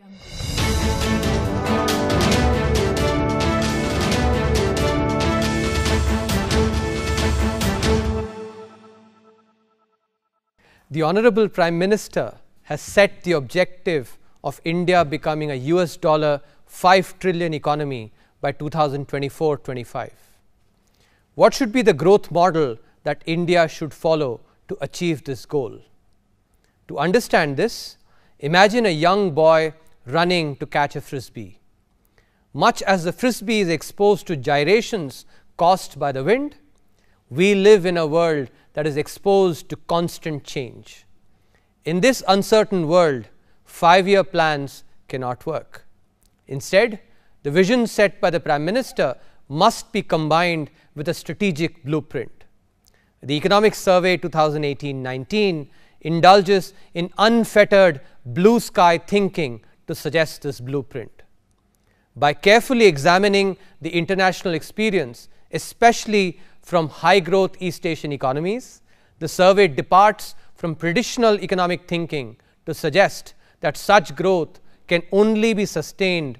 The Honorable Prime Minister has set the objective of India becoming a $5 trillion economy by 2024-25. What should be the growth model that India should follow to achieve this goal? To understand this, imagine a young boy running to catch a frisbee. Much as the frisbee is exposed to gyrations caused by the wind, we live in a world that is exposed to constant change. In this uncertain world, 5-year plans cannot work. Instead, the vision set by the Prime Minister must be combined with a strategic blueprint. The Economic Survey 2018-19 indulges in unfettered blue sky thinking to suggest this blueprint. By carefully examining the international experience, especially from high-growth East Asian economies, the survey departs from traditional economic thinking to suggest that such growth can only be sustained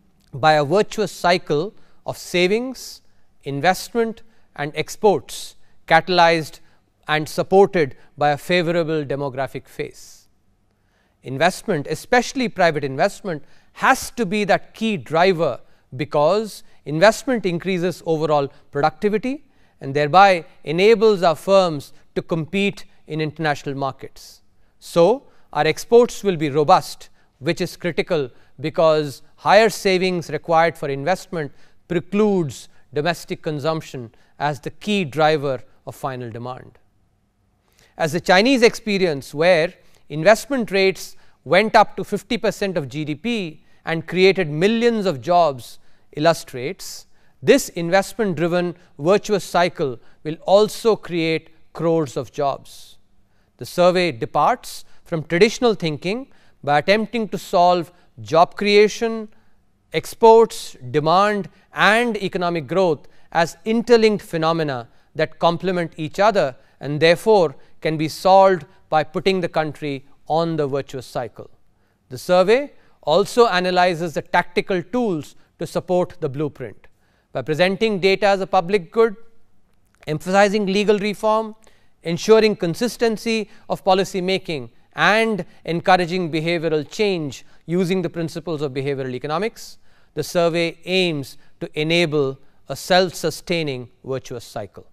by a virtuous cycle of savings, investment and exports, catalyzed and supported by a favorable demographic phase. Investment, especially private investment, has to be that key driver, because investment increases overall productivity and thereby enables our firms to compete in international markets. So, our exports will be robust, which is critical because higher savings required for investment precludes domestic consumption as the key driver of final demand. As the Chinese experience, where investment rates went up to 50% of GDP and created millions of jobs, illustrates, this investment driven virtuous cycle will also create crores of jobs. The survey departs from traditional thinking by attempting to solve job creation, exports, demand and economic growth as interlinked phenomena that complement each other and therefore can be solved by putting the country on the virtuous cycle. The survey also analyzes the tactical tools to support the blueprint by presenting data as a public good, emphasizing legal reform, ensuring consistency of policy making and encouraging behavioral change using the principles of behavioral economics. The survey aims to enable a self-sustaining virtuous cycle.